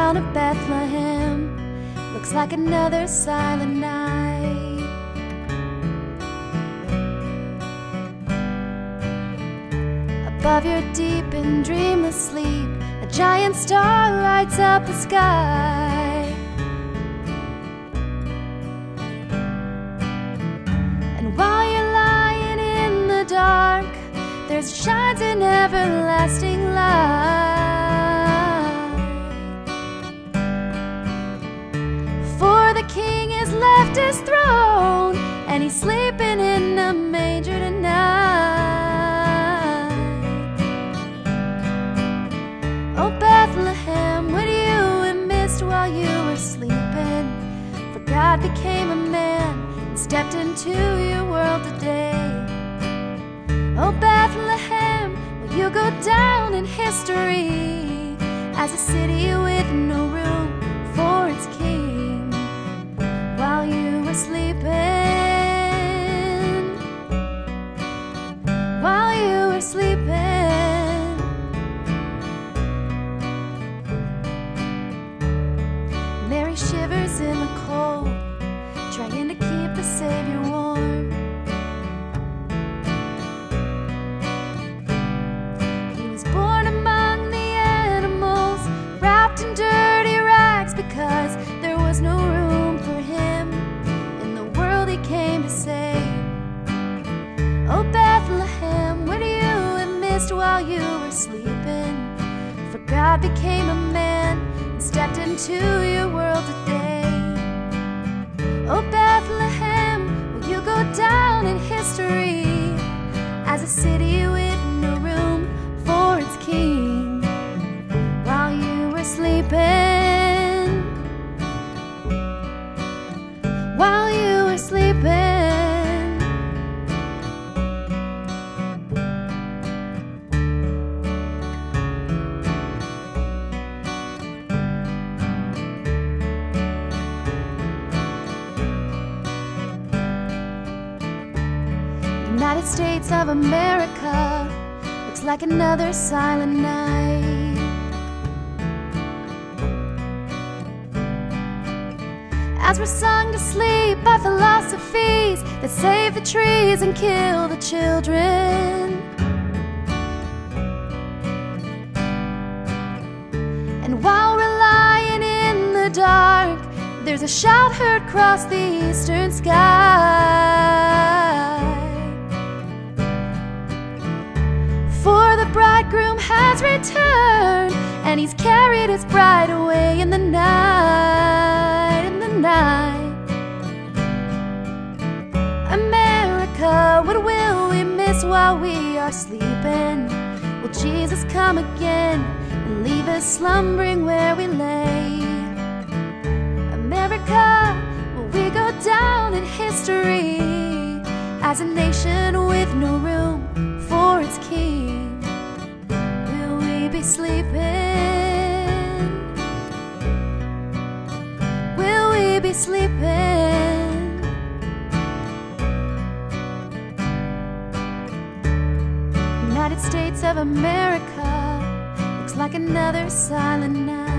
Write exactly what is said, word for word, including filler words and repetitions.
town of Bethlehem looks like another silent night. Above your deep and dreamless sleep, a giant star lights up the sky. And while you're lying in the dark, there shines an everlasting light. For the King has left his throne, and he's sleeping in a manger tonight. Oh Bethlehem, what you have missed while you were sleeping, for God became a man and stepped into your world today. Oh Bethlehem, will you go down in history as a city with no room for its king? While you were sleeping, while you were sleeping, Mary shivers in the cold, trying to keep the Savior warm. Because there was no room for him in the world he came to save. Oh Bethlehem, what you have missed while you were sleeping, for God became a man and stepped into your world today. Oh Bethlehem, will you go down in history as a city with no room for its king? While you were sleeping, while you were sleeping, United States of America looks like another silent night. As we're sung to sleep by philosophies that save the trees and kill the children. And while we're lying in the dark, there's a shout heard across the eastern sky. For the bridegroom has returned, and he's carried his bride away in the night, in the night. America, what will we miss while we are sleeping? Will Jesus come again and leave us slumbering where we lay? America, will we go down in history as a nation with no room for its king? Will we be sleeping? Will we be sleeping? United States of America looks like another silent night.